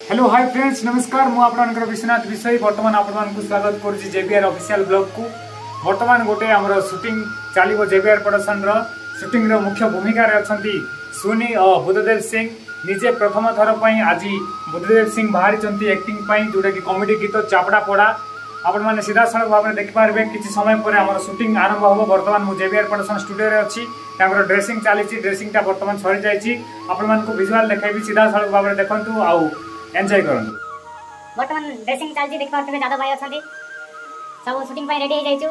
Hello hi friends नमस्कार मु आपनकर विश्वनाथ विषय बर्तमान आपन स्वागत करुछि जेबीआर ऑफिशियल ब्लॉग को। बर्तमान गोटे हमर शूटिंग चलिबो जेबीआर प्रोडक्शन रो शूटिंग रो मुख्य भूमिका रे अछंती सुनी और बुद्धदेव सिंह। निजे प्रथम थर पई आज बुद्धदेव सिंह बाहरी चंती एक्टिंग पई जोटा कि कॉमेडी गीत चापड़ा पड़ा आपण माने सीधा सड़क भाव में देख पारे। किसी समय पर हमर शूटिंग आरंभ हो। बर्तमान मु जेबीआर प्रोडक्शन स्टूडियो रे अछि। तांकर ड्रेसिंग चली ड्रेसिंग टा बर्तमान सरी जाइछि। आपण मान को विजुअल देखाइबी सीधा सड़क भाव में देखंतु आउ एंजॉय करंतु। बर्तमान ड्रेसिंग चलछि देख पारे जादव भाई अछंती सब शूटिंग पई रेडी हो जाइछु।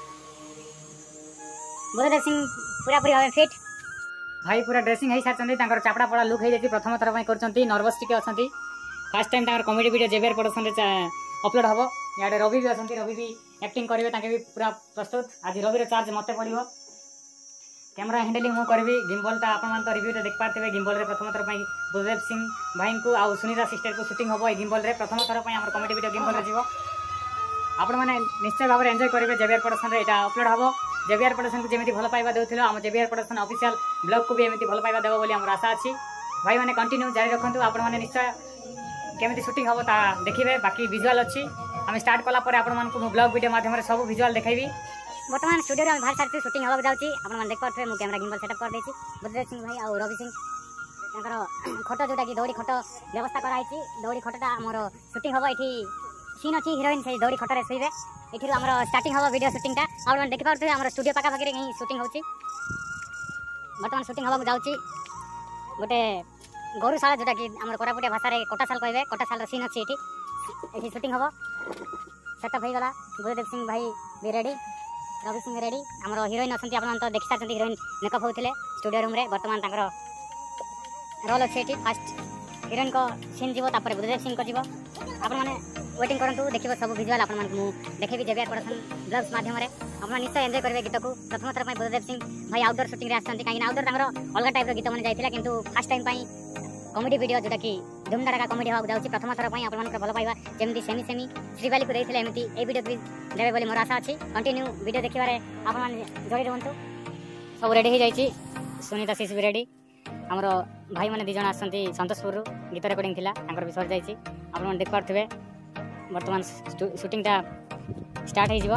बुद्धदेव सिंह पूरा पूरी भाव फिट भाई पूरा ड्रेसिंग है सारचंती। तांकर चापड़ा पड़ा लुक है जाइछि। प्रथम थर पई करचंती नर्वस टिके अछंती। फर्स्ट टाइम तांकर कॉमेडी वीडियो जेबीआर प्रोडक्शन रे अपलोड हबो। याडे रवि भी अछंती। रवि भी एक्टिंग करिवे ताके भी पूरा प्रस्तुत। आज रवि रे चार्ज मते पड़िबो। कैमरा हैंडलिंग मु करबी। गिम्बल ता आपन मान तो रिव्यू रे देख पारथिबे। गिम्बल रे प्रथम थर पई बुद्धदेव सिंह भाई को आ सुनीता सिस्टर को शूटिंग हबो। ए गिम्बल रे प्रथम थर पई हमर कॉमेडी वीडियो गिम्बल रे जीवो। आपण माने निश्चय भाव एंजॉय करिवे। जेबीआर प्रोडक्शन रे एटा अपलोड हबो। जेबीआर प्रोडक्शन को जेमिति भल पाइबा देउथिलो हम जेबीआर प्रोडक्शन ऑफिशियल ब्लॉग को भी एमिति भल पाइबा देबो बोली हमर आशा अछि। भाई माने कंटिन्यू जारी रखंतु। आपण माने निश्चय केमिति शूटिंग हबो ता देखिबे। बाकी विजुअल अछि हम स्टार्ट कला पर आपण मान को ब्लॉग वीडियो माध्यम रे सब विजुअल देखाइबी। वर्तमान स्टूडियो रे बाहर सारथि शूटिंग हबा जाउची। आपण मान देख पाथबे मु कैमरा गिम्बल सेटअप कर देछि। बुद्धदेव सिंह भाई और रवि सिंह तांकर खट जोटा कि दौड़ी खट व्यवस्था कराइछि। दौड़ी खटटा हमर शूटिंग हबो। एठी सीन अछि हीरोइन से दौड़ी खट रे सोइबे। एठी हमर स्टार्टिंग हबो वीडियो शूटिंग टा। आपण मान देख पाथबे हमर स्टूडियो पाका भागे रे शूटिंग होछि। वर्तमान शूटिंग हबा जाउची गोटे गौरशाला जोटा कि हमर कोरापुटिया भाषा रे कोटाशाल कहबे। कोटाशाल रे सीन अछि एठी। एठी शूटिंग हबो। सेटअप हो गला। बुद्धदेव सिंह भाई भी रेडी। रवि सिंह रेडी। हमर हीरोइन अछंती आपण तो देखि सारथि। हीरोइन मेकअप होउथिले स्टूडियो रूम रे। वर्तमान तांकर रोल अछि एठी। फर्स्ट हीरोइन को सीन जीवो तापर बुद्धदेव सिंह को जीवो। आपण माने वेटिंग करंतु देखिबो सब विजुअल आपण मान मु देखेबी जेबीआर प्रोडक्शन ब्लॉग्स माध्यम रे। आपण निश्चय एंजॉय करबे गीत को। प्रथम थर पई बुद्धदेव सिंह भाई आउटडोर शूटिंग रे आछंती। काई आउटडोर तांकर अलग टाइप रो गीत माने जाइथिला किंतु फर्स्ट टाइम पई कॉमेडी वीडियो जोटा कि धूमधड़ाका कॉमेडी होगा जाउची। प्रथम थर पई आपण मान भल पाइबा जेमती सेमी सेमी श्रीवाली को देथिले एमिति ए वीडियो भी देबे बोली मोर आशा अछि। कंटिन्यू वीडियो देखिबारे आपण मान जोड़ी रहंतु। सब रेडी हो जाइछि। सुनीता सिस भी रेडी। हमर भाई माने दि जण आछंती संतोषपुर रु गीत रेकॉर्डिंग थिला तांकर भी सर जाइछि। आपण मान देख पारथिबे। वर्तमान शूटिंग ता स्टार्ट हो जिवो।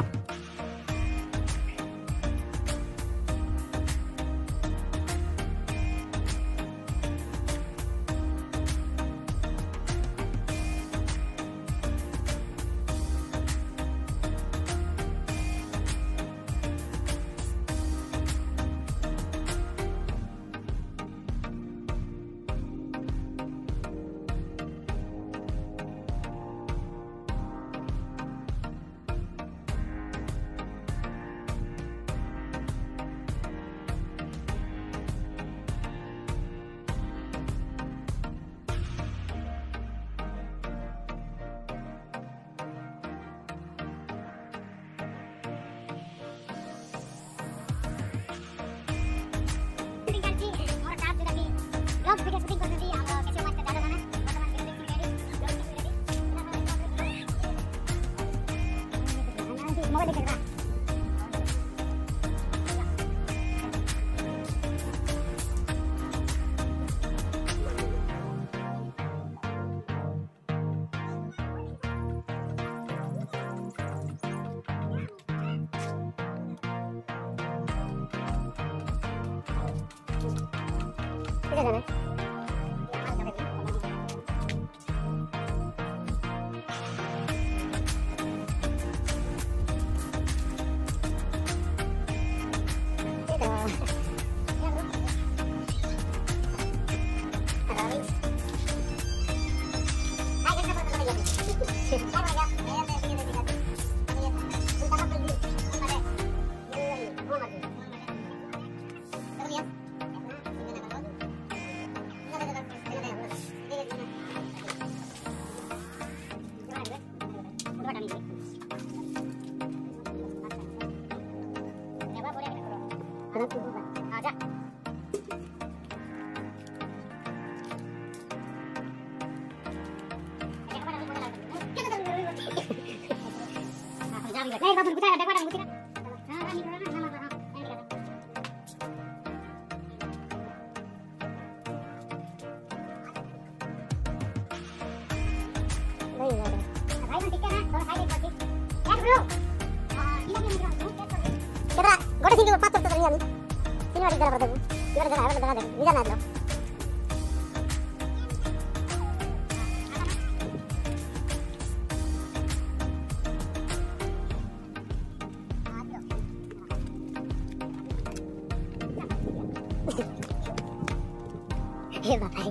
वीडियो शूटिंग करते हम कैसे माइक ज्यादा बना। वर्तमान वीडियो रेडी। मोबाइल देखेगा। किधर जाना है? आजा नहीं बाबू बुझा देखा ना बुझा हां नहीं ना ना हां भाई ठीक है ना थोड़ा साइड एक ब्रो केतरा गोटे सिंह पाँच तो नहीं आनी तीन बार जरा बताबू इधर जरा है जरा दे इधर ना लो हे बाबा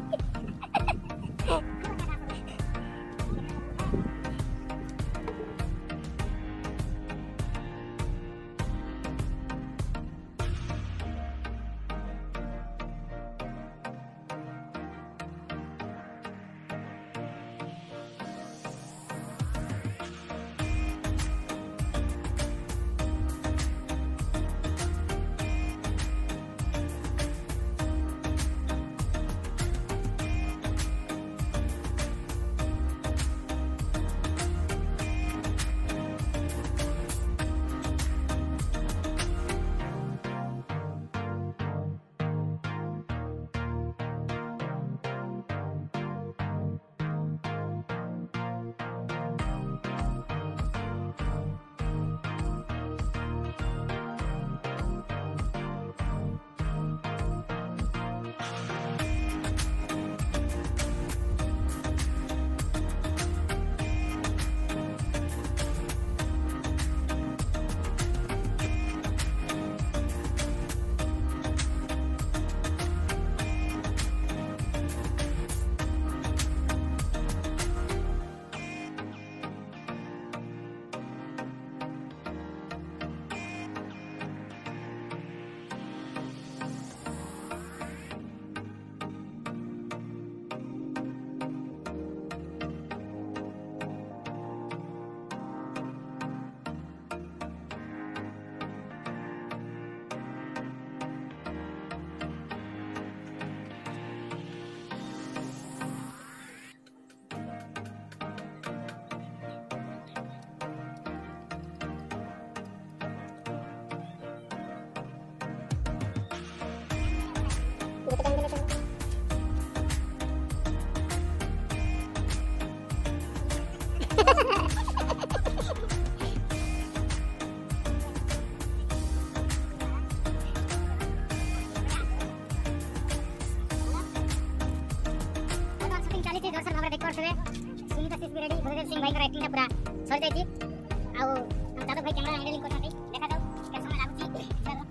दर्शन भाव देख पारे सुनीता सिंह रेडी भूदेव सिंह भाई एक्टिंग पूरा सर जाई आ जादव भाई कैमरा हैंडलिंग करथाती देखा जाओ के समय लागुची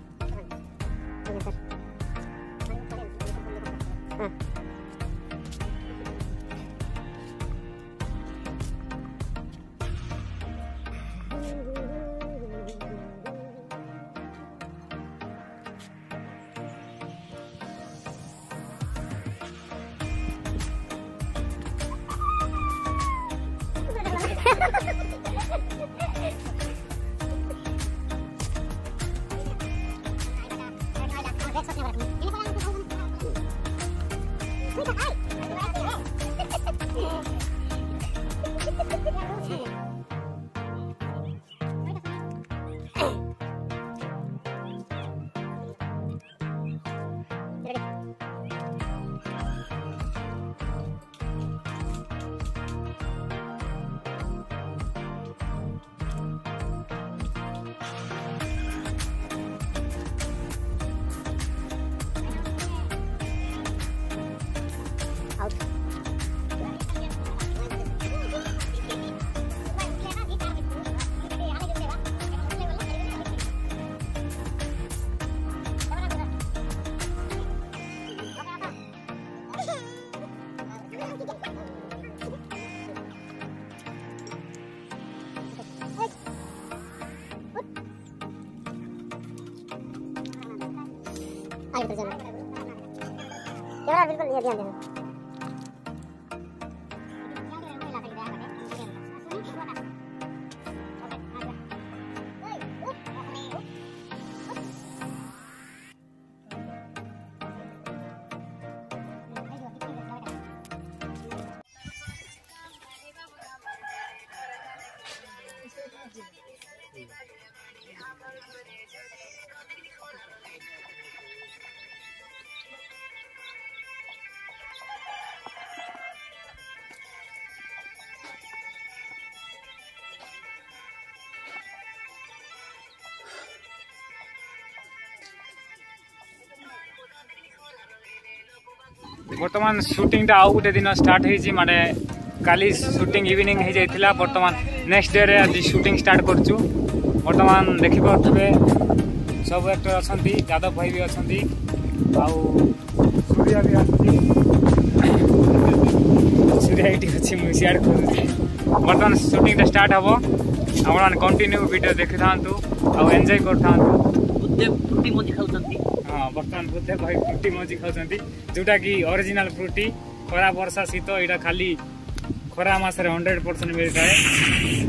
चलो हां आगे तो जाना कैमरा बिल्कुल नहीं ध्यान देना बर्तमान शूटिंग टा आउ गोटे दिन स्टार्ट होइछि माने काली शूटिंग इवनिंग हो जाइथिला बर्तमान नेक्स्ट डे रे आज शूटिंग स्टार्ट करछु। बर्तमान देखि पाथबे सब एक्टर अछंती यादव भाई भी अछंती आउ सूर्या भी अछंती सूर्या एटी अछि मु शेयर करू। बर्तमान शूटिंग टा स्टार्ट हबो आपण कंटिन्यू वीडियो देखि थांतु आउ एन्जॉय कर थांतु। बुद्धे फ्रूटी मजी खाउछंती। हां बर्तमान बुद्धे भाई फ्रूटी मजी खाउछंती जोटा कि ओरिजिनल फ्रूटी खरा वर्षा शीत एटा खाली खरा मासरे 100% मिलता है।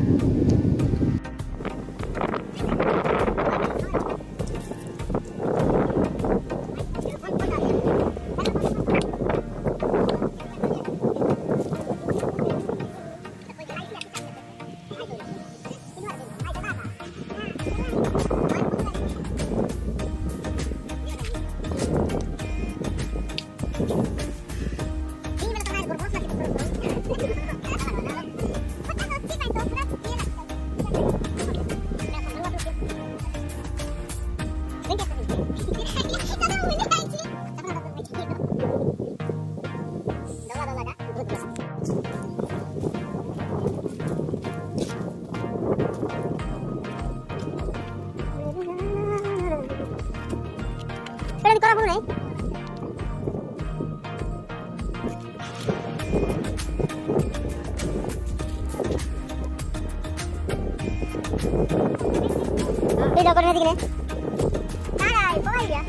Video con ini. Caray, voy ya.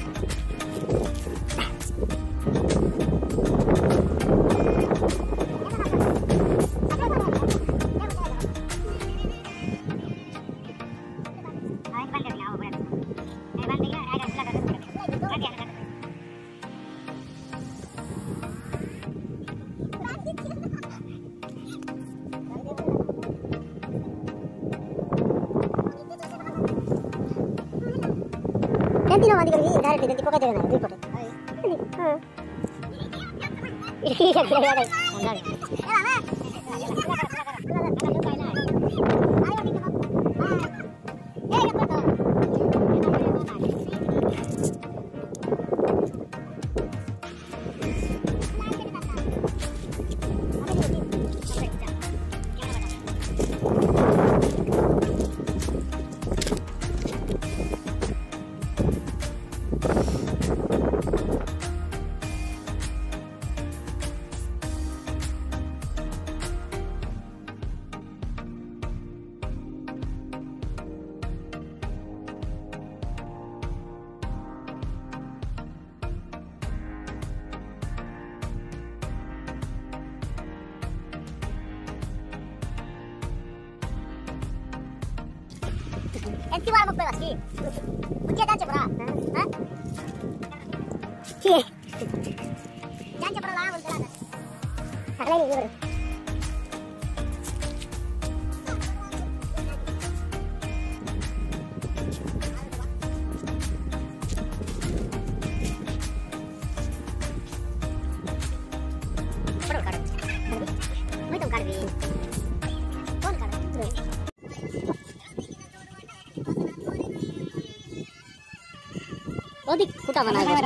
Nanti no mandi pergi, dari nanti pokoknya jangan ada foto. Iya, kira-kira deh. Enti wala magpelas ki. Ujian dan cepra. Hah? Ki. Dan cepra lah untuk lah. Ada ini juga. Muito caro. Pon caro. अधिक खुटा बनाएगा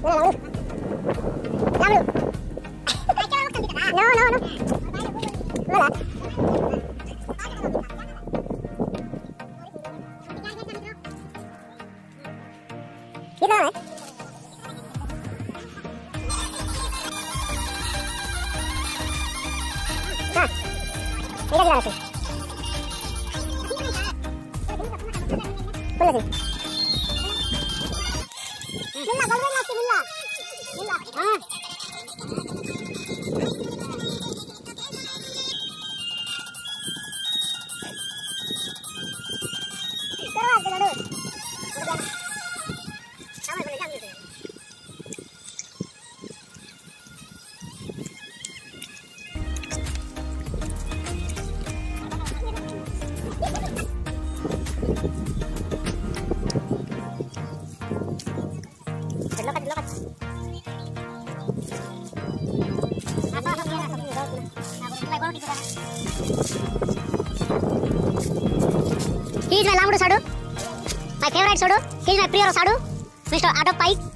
He is my Lamudu Sadu, my favorite Sadu. He is my Priya Sadu, Mr. Adop Pai.